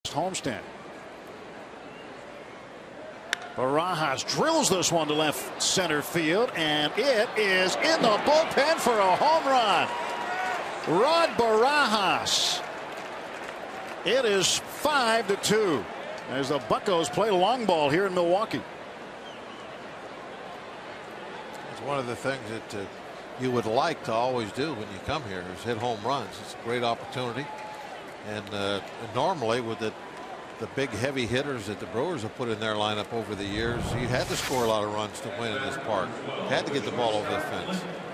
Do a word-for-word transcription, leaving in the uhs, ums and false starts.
homestand. Barajas drills this one to left center field, and it is in the bullpen for a home run. Rod Barajas. It is five to two as the Buccos play long ball here in Milwaukee. It's one of the things that uh, you would like to always do when you come here is hit home runs. It's a great opportunity, and uh, normally with the the big heavy hitters that the Brewers have put in their lineup over the years, you had to score a lot of runs to win in this park. You had to get the ball over the fence.